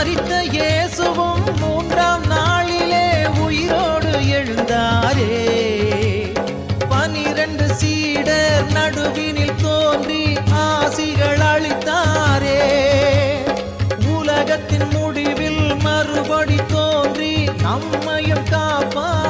மரித்த இயேசுவும் மூன்றாம் நாளிலே உயிரோடு எழுந்தாரே. 12 சீடர் நடுவினில் தோன்றி ஆசிகள் அளித்தாரே. உலகத்தின் முடிவில் மறுபடி தோன்றி நம்மையும் காப்பார்.